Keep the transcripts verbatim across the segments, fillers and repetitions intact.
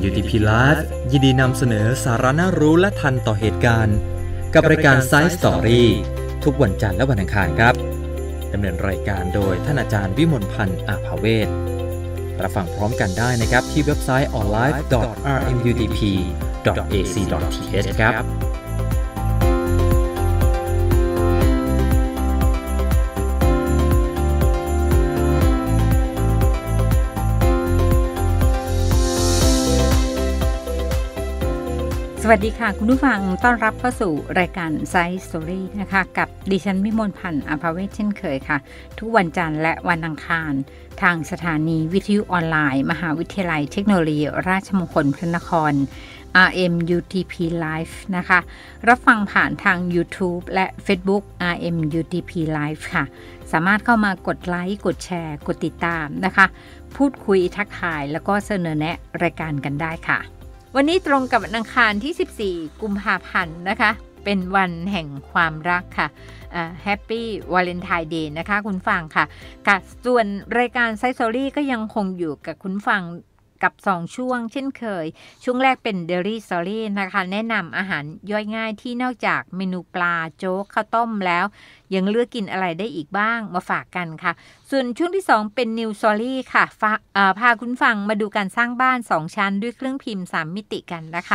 เอ็ม ยู ที พี Live ยินดีนำเสนอสาระน่ารู้และทันต่อเหตุการณ์กับรายการ Science Story ทุกวันจันทร์และวันอังคารครับดำเนินรายการโดยท่านอาจารย์วิมลพันธ์อาภาเวชรับฟังพร้อมกันได้นะครับที่เว็บไซต์ ออนไลน์ ดอท อาร์ เอ็ม ยู ที พี ดอท เอ ซี ดอท ที เอช ครับสวัสดีค่ะคุณผู้ฟังต้อนรับเข้าสู่รายการ Science Story นะคะกับดิฉันวิมลพันธ์อาภาเวชเช่นเคยค่ะทุกวันจันทร์และวันอังคารทางสถานีวิทยุออนไลน์มหาวิทยาลัยเทคโนโลยีราชมงคลพระนคร อาร์ เอ็ม ยู ที พี Live นะคะรับฟังผ่านทาง YouTube และ Facebook อาร์ เอ็ม ยู ที พี Live ค่ะสามารถเข้ามากดไลค์กดแชร์กดติดตามนะคะพูดคุยทักทายแล้วก็เสนอแนะรายการกันได้ค่ะวันนี้ตรงกับวันอังคารที่สิบสี่กุมภาพันธ์นะคะเป็นวันแห่งความรักค่ะแฮปปี้วาเลนไทน์เดย์นะคะคุณฟังค่ะค่ะส่วนรายการ Science Story ก็ยังคงอยู่กับคุณฟังกับสองช่วงเช่นเคยช่วงแรกเป็น Daily Story นะคะแนะนำอาหารย่อยง่ายที่นอกจากเมนูปลาโจ๊กข้าวต้มแล้วยังเลือกกินอะไรได้อีกบ้างมาฝากกันค่ะส่วนช่วงที่สองเป็น New Story ค่ะพาคุณฟังมาดูการสร้างบ้านสองชั้นด้วยเครื่องพิมพ์สามมิติกันนะคะ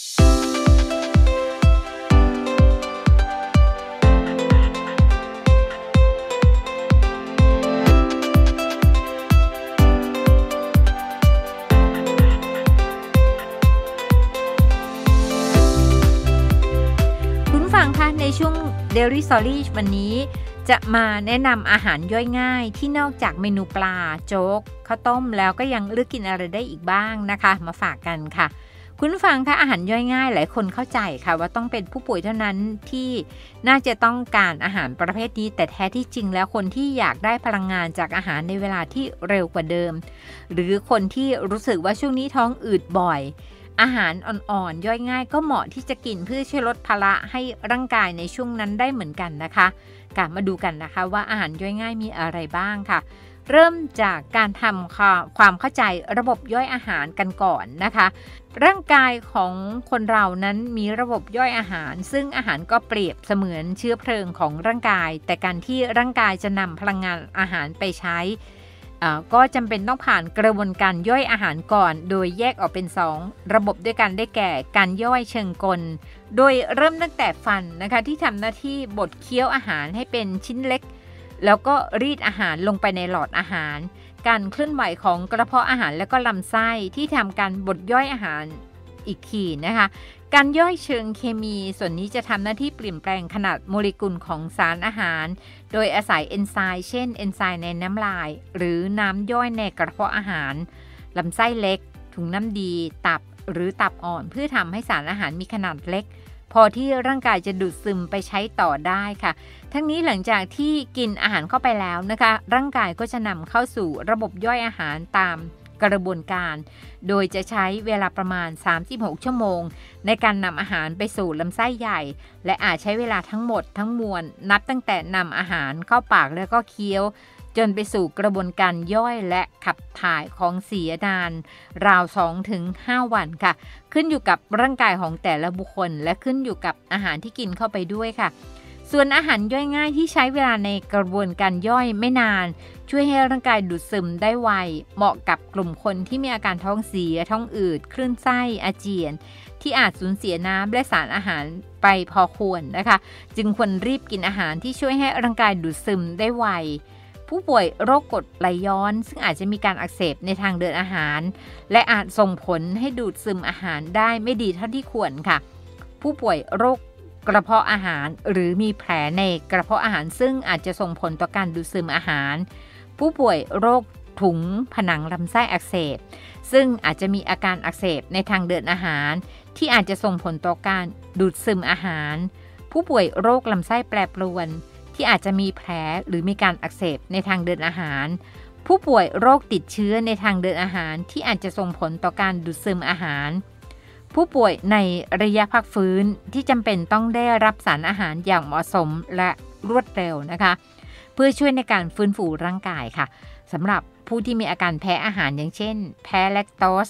ในช่วง Daily Story วันนี้จะมาแนะนำอาหารย่อยง่ายที่นอกจากเมนูปลาโจ๊กข้าวต้มแล้วก็ยังเลือกกินอะไรได้อีกบ้างนะคะมาฝากกันค่ะคุณฟังคะอาหารย่อยง่ายหลายคนเข้าใจค่ะว่าต้องเป็นผู้ป่วยเท่านั้นที่น่าจะต้องการอาหารประเภทนี้แต่แท้ที่จริงแล้วคนที่อยากได้พลังงานจากอาหารในเวลาที่เร็วกว่าเดิมหรือคนที่รู้สึกว่าช่วงนี้ท้องอืดบ่อยอาหารอ่อนๆย่อยง่ายก็เหมาะที่จะกินเพื่อช่วยลดภาระให้ร่างกายในช่วงนั้นได้เหมือนกันนะคะกลับมาดูกันนะคะว่าอาหารย่อยง่ายมีอะไรบ้างค่ะเริ่มจากการทำความเข้าใจระบบย่อยอาหารกันก่อนนะคะร่างกายของคนเรานั้นมีระบบย่อยอาหารซึ่งอาหารก็เปรียบเสมือนเชื้อเพลิงของร่างกายแต่การที่ร่างกายจะนำพลังงานอาหารไปใช้ก็จำเป็นต้องผ่านกระบวนการย่อยอาหารก่อนโดยแยกออกเป็นสองระบบด้วยกันได้แก่การย่อยเชิงกลโดยเริ่มตั้งแต่ฟันนะคะที่ทำหน้าที่บดเคี้ยวอาหารให้เป็นชิ้นเล็กแล้วก็รีดอาหารลงไปในหลอดอาหารการเคลื่อนไหวของกระเพาะอาหารและก็ลำไส้ที่ทำการบดย่อยอาหารอีกทีนะคะการย่อยเชิงเคมีส่วนนี้จะทำหน้าที่เปลี่ยนแปลงขนาดโมเลกุลของสารอาหารโดยอาศัยเอนไซม์เช่นเอนไซม์ในน้ำลายหรือน้ำย่อยในกระเพาะอาหารลำไส้เล็กถุงน้ำดีตับหรือตับอ่อนเพื่อทำให้สารอาหารมีขนาดเล็กพอที่ร่างกายจะดูดซึมไปใช้ต่อได้ค่ะทั้งนี้หลังจากที่กินอาหารเข้าไปแล้วนะคะร่างกายก็จะนำเข้าสู่ระบบย่อยอาหารตามกระบวนการโดยจะใช้เวลาประมาณสามสิบหกชั่วโมงในการนำอาหารไปสู่ลำไส้ใหญ่และอาจใช้เวลาทั้งหมดทั้งมวลนับตั้งแต่นำอาหารเข้าปากแล้วก็เคี้ยวจนไปสู่กระบวนการย่อยและขับถ่ายของเสียนานราว สองถึงห้า วันค่ะขึ้นอยู่กับร่างกายของแต่ละบุคคลและขึ้นอยู่กับอาหารที่กินเข้าไปด้วยค่ะส่วนอาหารย่อยง่ายที่ใช้เวลาในกระบวนการย่อยไม่นานช่วยให้ร่างกายดูดซึมได้ไวเหมาะกับกลุ่มคนที่มีอาการท้องเสียท้องอืดคลื่นไส้อาเจียนที่อาจสูญเสียน้ำและสารอาหารไปพอควรนะคะจึงควรรีบกินอาหารที่ช่วยให้ร่างกายดูดซึมได้ไวผู้ป่วยโรคกรดไหลย้อนซึ่งอาจจะมีการอักเสบในทางเดินอาหารและอาจส่งผลให้ดูดซึมอาหารได้ไม่ดีเท่าที่ควรค่ะผู้ป่วยโรคกระเพาะอาหารหรือมีแผลในกระเพาะอาหารซึ่งอาจจะส่งผลต่อการดูดซึมอาหารผู้ป่วยโรคถุงผนังลำไส้อักเสบซึ่งอาจจะมีอาการอักเสบในทางเดินอาหารที่อาจจะส่งผลต่อการดูดซึมอาหารผู้ป่วยโรคลำไส้แปรปรวนที่อาจจะมีแผลหรือมีการอักเสบในทางเดินอาหารผู้ป่วยโรคติดเชื้อในทางเดินอาหารที่อาจจะส่งผลต่อการดูดซึมอาหารผู้ป่วยในระยะพักฟื้นที่จำเป็นต้องได้รับสารอาหารอย่างเหมาะสมและรวดเร็วนะคะเพื่อช่วยในการฟื้นฟูร่างกายค่ะสำหรับผู้ที่มีอาการแพ้อาหารอย่างเช่นแพ้แลคโตส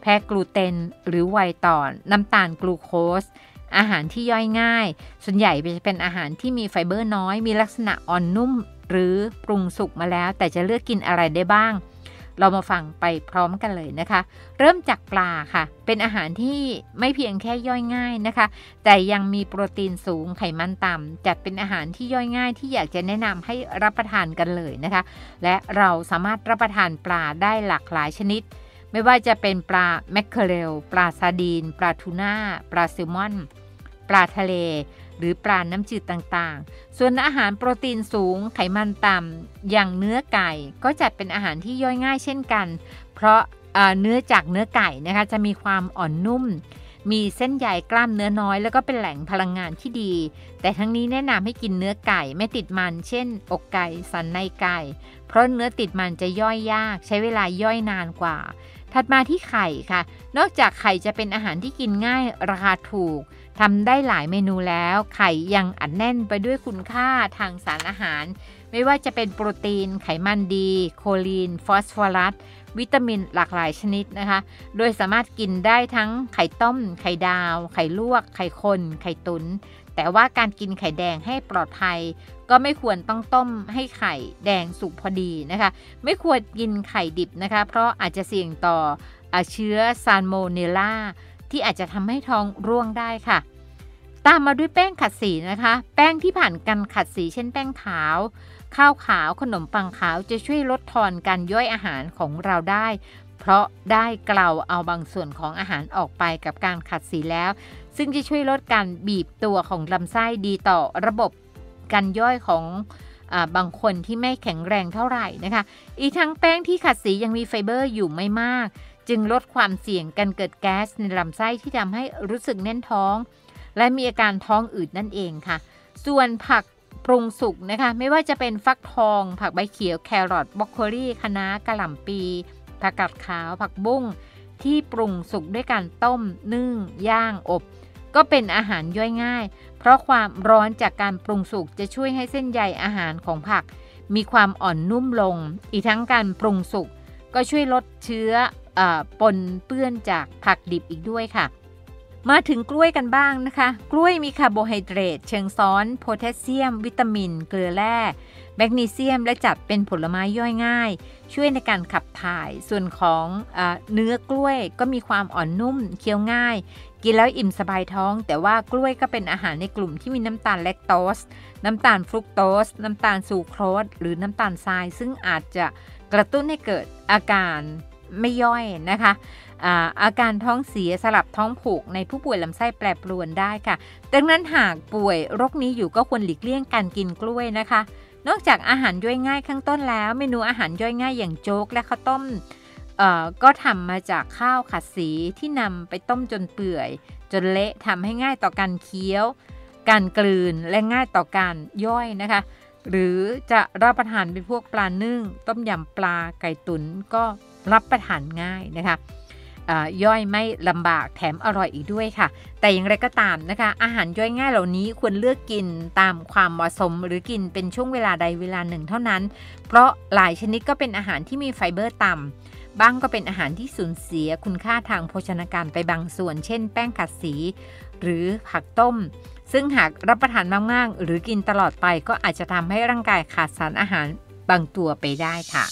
แพ้กลูเตนหรือไวต่อน้ำตาลกลูโคสอาหารที่ย่อยง่ายส่วนใหญ่จะเป็นอาหารที่มีไฟเบอร์น้อยมีลักษณะอ่อนนุ่มหรือปรุงสุกมาแล้วแต่จะเลือกกินอะไรได้บ้างเรามาฟังไปพร้อมกันเลยนะคะเริ่มจากปลาค่ะเป็นอาหารที่ไม่เพียงแค่ย่อยง่ายนะคะแต่ยังมีโปรตีนสูงไขมันต่ำจัดเป็นอาหารที่ย่อยง่ายที่อยากจะแนะนำให้รับประทานกันเลยนะคะและเราสามารถรับประทานปลาได้หลากหลายชนิดไม่ว่าจะเป็นปลาแมคเคอเรลปลาซาดีนปลาทูน่าปลาแซลมอนปลาทะเลหรือปลาน้ำจืดต่างๆส่วนอาหารโปรตีนสูงไขมันต่ำอย่างเนื้อไก่ก็จัดเป็นอาหารที่ย่อยง่ายเช่นกันเพราะเนื้อจากเนื้อไก่นะคะจะมีความอ่อนนุ่มมีเส้นใยกล้ามเนื้อน้อยแล้วก็เป็นแหล่งพลังงานที่ดีแต่ทั้งนี้แนะนำให้กินเนื้อไก่ไม่ติดมันเช่นอกไก่สันในไก่เพราะเนื้อติดมันจะย่อยยากใช้เวลาย่อยนานกว่าถัดมาที่ไข่ค่ะนอกจากไข่จะเป็นอาหารที่กินง่ายราคาถูกทำได้หลายเมนูแล้วไข่ยังอัดแน่นไปด้วยคุณค่าทางสารอาหารไม่ว่าจะเป็นโปรตีนไขมันดีโคลีนฟอสฟอรัสวิตามินหลากหลายชนิดนะคะโดยสามารถกินได้ทั้งไข่ต้มไข่ดาวไข่ลวกไข่คนไข่ตุนแต่ว่าการกินไข่แดงให้ปลอดภัยก็ไม่ควรต้องต้มให้ไข่แดงสุกพอดีนะคะไม่ควรกินไข่ดิบนะคะเพราะอาจจะเสี่ยงต่อเชื้อซาลโมเนลลาที่อาจจะทำให้ท้องร่วงได้ค่ะตามมาด้วยแป้งขัดสีนะคะแป้งที่ผ่านการขัดสีเช่นแป้งขาวข้าวขาวขนมปังขาวจะช่วยลดทอนการย่อยอาหารของเราได้เพราะได้เกลาเอาบางส่วนของอาหารออกไปกับการขัดสีแล้วซึ่งจะช่วยลดการบีบตัวของลำไส้ดีต่อระบบการย่อยของอ่าบางคนที่ไม่แข็งแรงเท่าไหร่นะคะอีกทั้งแป้งที่ขัดสียังมีไฟเบอร์อยู่ไม่มากจึงลดความเสี่ยงการเกิดแก๊สในลำไส้ที่ทำให้รู้สึกแน่นท้องและมีอาการท้องอืดนั่นเองค่ะส่วนผักปรุงสุกนะคะไม่ว่าจะเป็นฟักทองผักใบเขียวแครอทบรอกโคลีคะน้ากะหล่ำปีผักกาดขาวผักบุ้งที่ปรุงสุกด้วยการต้มนึ่งย่างอบก็เป็นอาหารย่อยง่ายเพราะความร้อนจากการปรุงสุกจะช่วยให้เส้นใยอาหารของผักมีความอ่อนนุ่มลงอีกทั้งการปรุงสุกก็ช่วยลดเชื้อปนเปื้อนจากผักดิบอีกด้วยค่ะมาถึงกล้วยกันบ้างนะคะกล้วยมีคาร์โบไฮเดรตเชิงซ้อนโพแทสเซียมวิตามินเกลือแร่แมกนีเซียมและจัดเป็นผลไม้ย่อยง่ายช่วยในการขับถ่ายส่วนของเอ่อเนื้อกล้วยก็มีความอ่อนนุ่มเคี้ยวง่ายกินแล้วอิ่มสบายท้องแต่ว่ากล้วยก็เป็นอาหารในกลุ่มที่มีน้ำตาลแลคโตสน้ำตาลฟรุกโตสน้ำตาลซูโครสหรือน้ำตาลทรายซึ่งอาจจะกระตุ้นให้เกิดอาการไม่ย่อยนะคะอาอาการท้องเสียสลับท้องผูกในผู้ป่วยลำไส้แปรปรวนได้ค่ะดังนั้นหากป่วยโรคนี้อยู่ก็ควรหลีกเลี่ยงการกินกล้วยนะคะนอกจากอาหารย่อยง่ายข้างต้นแล้วเมนูอาหารย่อยง่ายอย่างโจ๊กและข้าวต้มเอ่อก็ทำมาจากข้าวขัดสีที่นำไปต้มจนเปื่อยจนเละทำให้ง่ายต่อการเคี้ยวการกลืนและง่ายต่อการย่อยนะคะหรือจะรับประทานเป็นพวกปลานึ่งต้มยำปลาไก่ตุ๋นก็รับประทานง่ายนะคะย่อยไม่ลำบากแถมอร่อยอีกด้วยค่ะแต่อย่างไรก็ตามนะคะอาหารย่อยง่ายเหล่านี้ควรเลือกกินตามความเหมาะสมหรือกินเป็นช่วงเวลาใดเวลาหนึ่งเท่านั้นเพราะหลายชนิดก็เป็นอาหารที่มีไฟเบอร์ต่ำบ้างก็เป็นอาหารที่สูญเสียคุณค่าทางโภชนาการไปบางส่วนเช่นแป้งขัดสีหรือผักต้มซึ่งหากรับประทานมากๆหรือกินตลอดไปก็อาจจะทำให้ร่างกายขาดสารอาหารบางตัวไปได้ค่ะ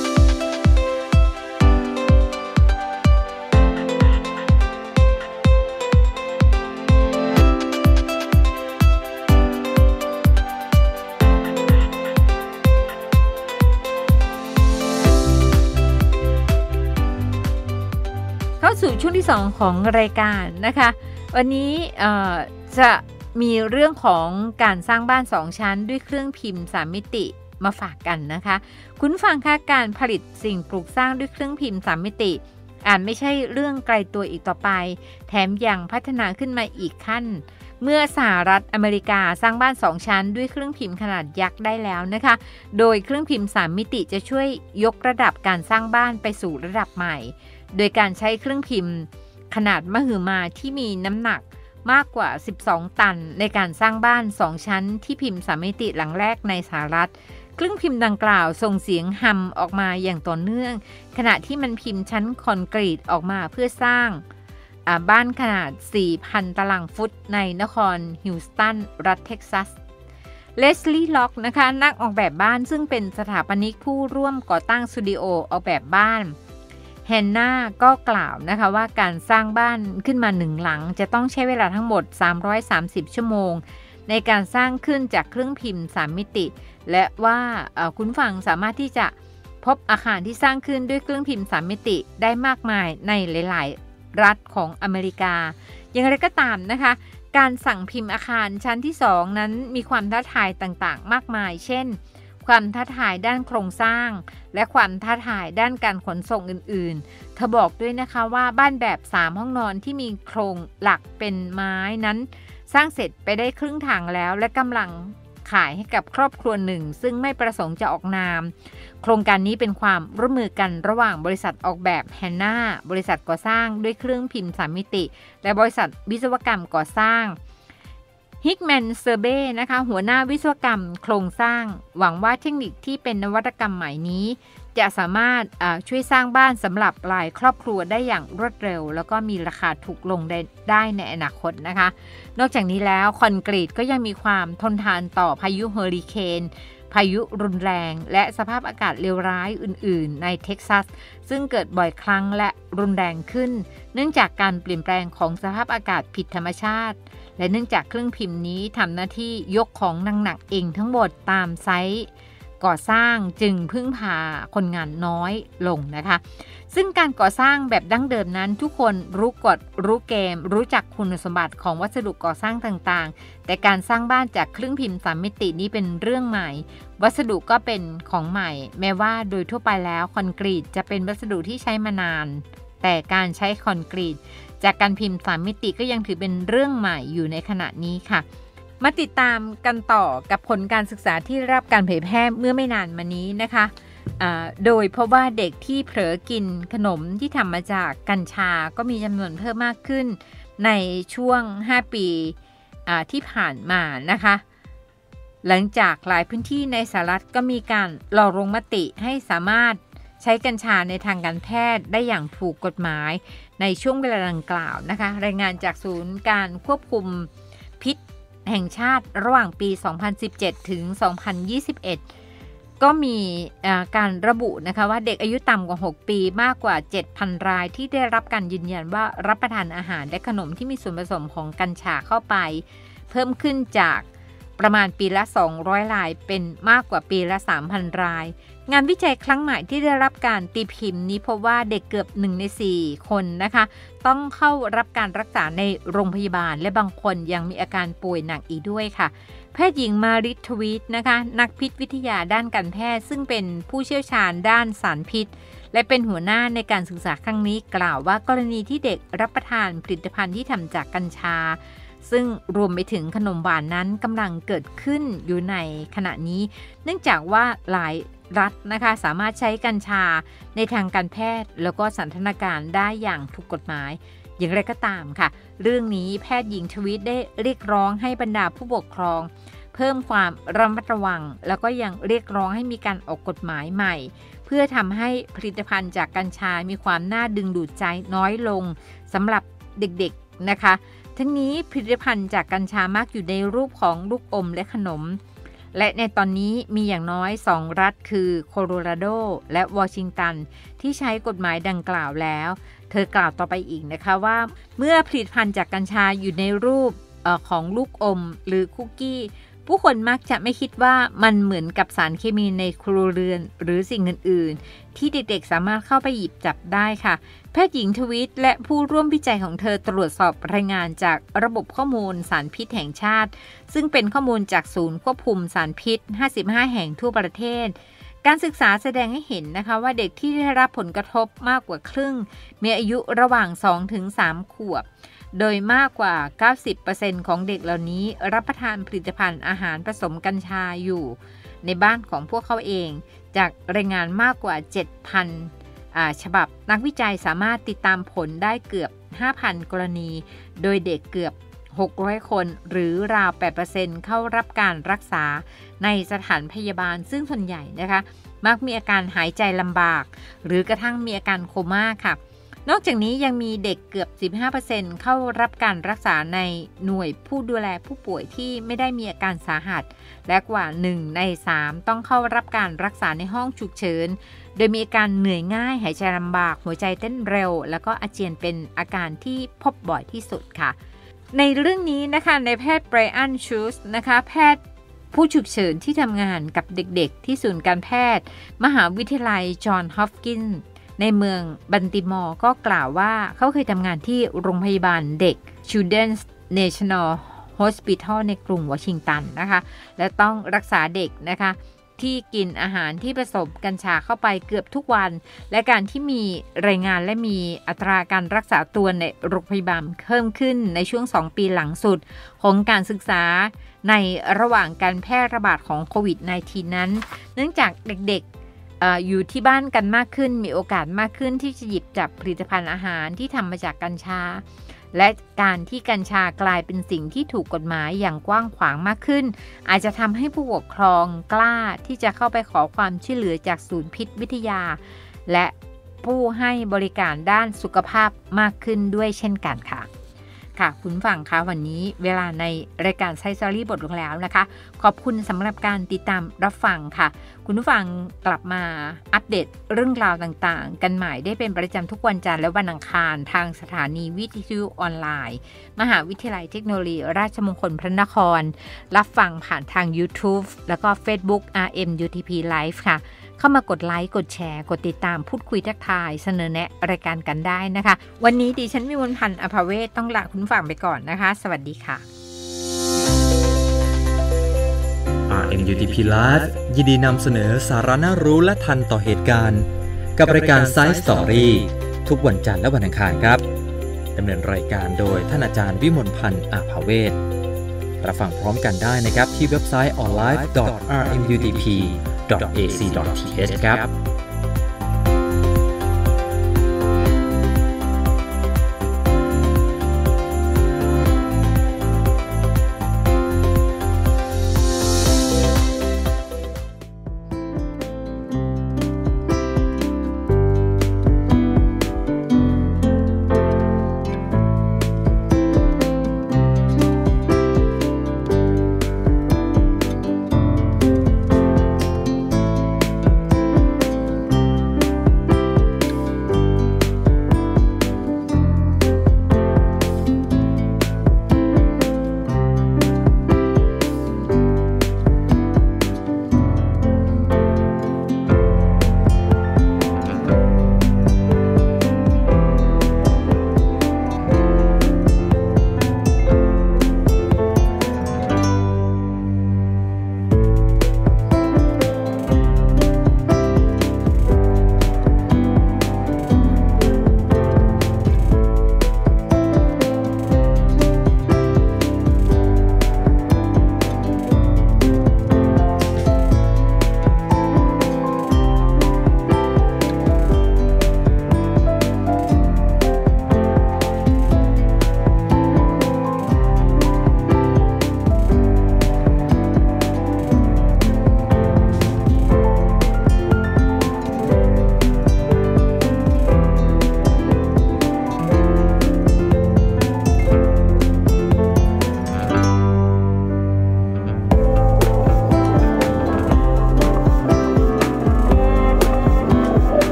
เข้าสู่ช่วงที่สองของรายการนะคะวันนี้จะมีเรื่องของการสร้างบ้านสองชั้นด้วยเครื่องพิมพ์สามมิติมาฝากกันนะคะคุณฟังค่ะการผลิตสิ่งปลูกสร้างด้วยเครื่องพิมพ์สามมิติอาจไม่ใช่เรื่องไกลตัวอีกต่อไปแถมยังพัฒนาขึ้นมาอีกขั้นเมื่อสหรัฐอเมริกาสร้างบ้านสองชั้นด้วยเครื่องพิมพ์ขนาดยักษ์ได้แล้วนะคะโดยเครื่องพิมพ์สามมิติจะช่วยยกระดับการสร้างบ้านไปสู่ระดับใหม่โดยการใช้เครื่องพิมพ์ขนาดมหึมาที่มีน้ำหนักมากกว่าสิบสองตันในการสร้างบ้านสองชั้นที่พิมพ์สามมิติหลังแรกในสหรัฐเครื่องพิมพ์ดังกล่าวส่งเสียงฮัมออกมาอย่างต่อเนื่องขณะที่มันพิมพ์ชั้นคอนกรีตออกมาเพื่อสร้างบ้านขนาด สี่พัน ตารางฟุตในนครฮิวสตันรัฐเท็กซัสเลสลีย์ล็อกนะคะนักออกแบบบ้านซึ่งเป็นสถาปนิกผู้ร่วมก่อตั้งสตูดิโอออกแบบบ้านแฮนนาก็กล่าวนะคะว่าการสร้างบ้านขึ้นมาหนึ่งหลังจะต้องใช้เวลาทั้งหมดสามร้อยสามสิบชั่วโมงในการสร้างขึ้นจากเครื่องพิมพ์สามมิติและว่าคุณฟังสามารถที่จะพบอาคารที่สร้างขึ้นด้วยเครื่องพิมพ์สามมิติได้มากมายในหลายๆรัฐของอเมริกาอย่างไรก็ตามนะคะการสั่งพิมพ์อาคารชั้นที่สองนั้นมีความท้าทายต่างๆมากมายเช่นความท้าทายด้านโครงสร้างและความท้าทายด้านการขนส่งอื่นๆเธอบอกด้วยนะคะว่าบ้านแบบสามห้องนอนที่มีโครงหลักเป็นไม้นั้นสร้างเสร็จไปได้ครึ่งทางแล้วและกำลังขายให้กับครอบครัวหนึ่งซึ่งไม่ประสงค์จะออกนามโครงการนี้เป็นความร่วมมือกันระหว่างบริษัทออกแบบแฮนนาบริษัทก่อสร้างด้วยเครื่องพิมพ์สามมิติและบริษัทวิศวกรรมก่อสร้างฮิกแมนเซอร์เบ้นะคะหัวหน้าวิศวกรรมโครงสร้างหวังว่าเทคนิคที่เป็นนวัตกรรมใหม่นี้จะสามารถช่วยสร้างบ้านสำหรับหลายครอบครัวได้อย่างรวดเร็วแล้วก็มีราคาถูกลงได้ได้ในอนาคตนะคะนอกจากนี้แล้วคอนกรีตก็ยังมีความทนทานต่อพายุเฮอริเคนพายุรุนแรงและสภาพอากาศเลวร้ายอื่นๆในเท็กซัสซึ่งเกิดบ่อยครั้งและรุนแรงขึ้นเนื่องจากการเปลี่ยนแปลงของสภาพอากาศผิดธรรมชาติและเนื่องจากเครื่องพิมพ์นี้ทำหน้าที่ยกของหนักๆเองทั้งหมดตามไซส์ก่อสร้างจึงพึ่งพาคนงานน้อยลงนะคะซึ่งการก่อสร้างแบบดั้งเดิมนั้นทุกคนรู้กฎรู้เกมรู้จักคุณสมบัติของวัสดุก่อสร้างต่างๆแต่การสร้างบ้านจากเครื่องพิมพ์สามมิตินี้เป็นเรื่องใหม่วัสดุก็เป็นของใหม่แม้ว่าโดยทั่วไปแล้วคอนกรีตจะเป็นวัสดุที่ใช้มานานแต่การใช้คอนกรีตจากการพิมพ์สามมิติก็ยังถือเป็นเรื่องใหม่อยู่ในขณะนี้ค่ะมาติดตามกันต่อกับผลการศึกษาที่ได้รับการเผยแพร่เมื่อไม่นานมานี้นะคะโดยเพราะว่าเด็กที่เผลอกินขนมที่ทำมาจากกัญชาก็มีจำนวนเพิ่มมากขึ้นในช่วงห้าปีที่ผ่านมานะคะหลังจากหลายพื้นที่ในสหรัฐก็มีการรอลงมติให้สามารถใช้กัญชาในทางการแพทย์ได้อย่างถูกกฎหมายในช่วงเวลาดังกล่าวนะคะรายงานจากศูนย์การควบคุมพิษแห่งชาติระหว่างปีสองพันสิบเจ็ดถึงสองพันยี่สิบเอ็ดก็มีการระบุนะคะว่าเด็กอายุต่ำกว่าหกปีมากกว่า เจ็ดพัน รายที่ได้รับการยืนยันว่ารับประทานอาหารและขนมที่มีส่วนผสมของกัญชาเข้าไปเพิ่มขึ้นจากประมาณปีละสองร้อยรายเป็นมากกว่าปีละ สามพัน รายงานวิจัยครั้งใหม่ที่ได้รับการตีพิมพ์นี้พบว่าเด็กเกือบหนึ่งในสี่คนนะคะต้องเข้ารับการรักษาในโรงพยาบาลและบางคนยังมีอาการป่วยหนักอีกด้วยค่ะแพทย์หญิงมาริทวีตนะคะนักพิษวิทยาด้านการแพทย์ซึ่งเป็นผู้เชี่ยวชาญด้านสารพิษและเป็นหัวหน้าในการศึกษาครั้งนี้กล่าวว่ากรณีที่เด็กรับประทานผลิตภัณฑ์ที่ทำจากกัญชาซึ่งรวมไปถึงขนมหวานนั้นกำลังเกิดขึ้นอยู่ในขณะนี้เนื่องจากว่าหลายรัฐนะคะสามารถใช้กัญชาในทางการแพทย์แล้วก็สันทนาการได้อย่างถูกกฎหมายอย่างไรก็ตามค่ะเรื่องนี้แพทย์หญิงทวีตได้เรียกร้องให้บรรดาผู้ปกครองเพิ่มความระมัดระวังแล้วก็ยังเรียกร้องให้มีการออกกฎหมายใหม่เพื่อทำให้ผลิตภัณฑ์จากกัญชามีความน่าดึงดูดใจน้อยลงสำหรับเด็กๆนะคะทั้งนี้ผลิตภัณฑ์จากกัญชามักอยู่ในรูปของลูกอมและขนมและในตอนนี้มีอย่างน้อยสองรัฐคือโคโลราโดและวอชิงตันที่ใช้กฎหมายดังกล่าวแล้วเธอกล่าวต่อไปอีกนะคะว่าเมื่อผลิตภัณฑ์จากกัญชาอยู่ในรูปเอ่อของลูกอมหรือคุกกี้ผู้คนมักจะไม่คิดว่ามันเหมือนกับสารเคมีในครัวเรือนหรือสิ่งอื่นๆที่เด็กๆสามารถเข้าไปหยิบจับได้ค่ะแพทย์หญิงทวีตและผู้ร่วมวิจัยของเธอตรวจสอบรายงานจากระบบข้อมูลสารพิษแห่งชาติซึ่งเป็นข้อมูลจากศูนย์ควบคุมสารพิษห้าสิบห้าแห่งทั่วประเทศการศึกษาแสดงให้เห็นนะคะว่าเด็กที่ได้รับผลกระทบมากกว่าครึ่งมีอายุระหว่าง สองถึงสาม ขวบโดยมากกว่า เก้าสิบเปอร์เซ็นต์ ของเด็กเหล่านี้รับประทานผลิตภัณฑ์อาหารผสมกัญชาอยู่ในบ้านของพวกเขาเองจากรายงานมากกว่า เจ็ดพัน อ่าฉบับนักวิจัยสามารถติดตามผลได้เกือบ ห้าพัน กรณีโดยเด็กเกือบหกร้อยคนหรือราว แปดเปอร์เซ็นต์ เข้ารับการรักษาในสถานพยาบาลซึ่งส่วนใหญ่นะคะมักมีอาการหายใจลำบากหรือกระทั่งมีอาการโคม่าค่ะนอกจากนี้ยังมีเด็กเกือบ สิบห้าเปอร์เซ็นต์ เข้ารับการรักษาในหน่วยผู้ดูแลผู้ป่วยที่ไม่ได้มีอาการสาหัสและกว่าหนึ่งในสามต้องเข้ารับการรักษาในห้องฉุกเฉินโดยมีอาการเหนื่อยง่ายหายใจลำบากหัวใจเต้นเร็วแล้วก็อาเจียนเป็นอาการที่พบบ่อยที่สุดค่ะในเรื่องนี้นะคะในแพทย์ไบรอันชูสนะคะแพทย์ผู้ฉุกเฉินที่ทำงานกับเด็กๆที่ศูนย์การแพทย์มหาวิทยาลัยจอห์นฮอปกินส์ในเมืองบันติมอร์ก็กล่าวว่าเขาเคยทำงานที่โรงพยาบาลเด็ก Children's National Hospital ในกรุงวอชิงตันนะคะและต้องรักษาเด็กนะคะที่กินอาหารที่ผสมกัญชาเข้าไปเกือบทุกวันและการที่มีรายงานและมีอัตราการรักษาตัวในโรงพยาบาลเพิ่มขึ้นในช่วงสองปีหลังสุดของการศึกษาในระหว่างการแพร่ระบาดของโควิด สิบเก้า นั้นเนื่องจากเด็กๆ อ, อยู่ที่บ้านกันมากขึ้นมีโอกาสมากขึ้นที่จะหยิบจับผลิตภัณฑ์อาหารที่ทำมาจากกัญชาและการที่กัญชากลายเป็นสิ่งที่ถูกกฎหมายอย่างกว้างขวางมากขึ้นอาจจะทำให้ผู้ปกครองกล้าที่จะเข้าไปขอความช่วยเหลือจากศูนย์พิษวิทยาและผู้ให้บริการด้านสุขภาพมากขึ้นด้วยเช่นกันค่ะค่ะคุณฟังคะวันนี้เวลาในรายการไซส์สตอรี่บทลงแล้วนะคะขอบคุณสำหรับการติดตามรับฟังค่ะคุณผู้ฟังกลับมาอัปเดตเรื่องราวต่างๆกันใหม่ได้เป็นประจำทุกวันจันทร์และวันอังคารทางสถานีวิทยุออนไลน์มหาวิทยาลัยเทคโนโลยีราชมงคลพระนครรับฟังผ่านทาง YouTube แล้วก็ Facebook อาร์ เอ็ม ยู ที พี Live ค่ะเข้ามากดไลค์กดแชร์กดติดตามพูดคุยทักทายเสนอแนะรายการกันได้นะคะวันนี้ดิฉันวิมลพันธ์อภเวศต้องลาคุณฟังไปก่อนนะคะสวัสดีค่ะอาร์ เอ็ม ยู ที พี Live ยินดีนำเสนอสาระน่ารู้และทันต่อเหตุการณ์กับรายการ Science Story ทุกวันจันทร์และวันอังคารครับดำเนินรายการโดยท่านอาจารย์วิมลพันธ์อภเวศรับฟังพร้อมกันได้นะครับที่เว็บไซต์ ออนไลน์ ดอท อาร์ เอ็ม ยู ที พี ดอท เอ ซี ดอท ที เอช ครับ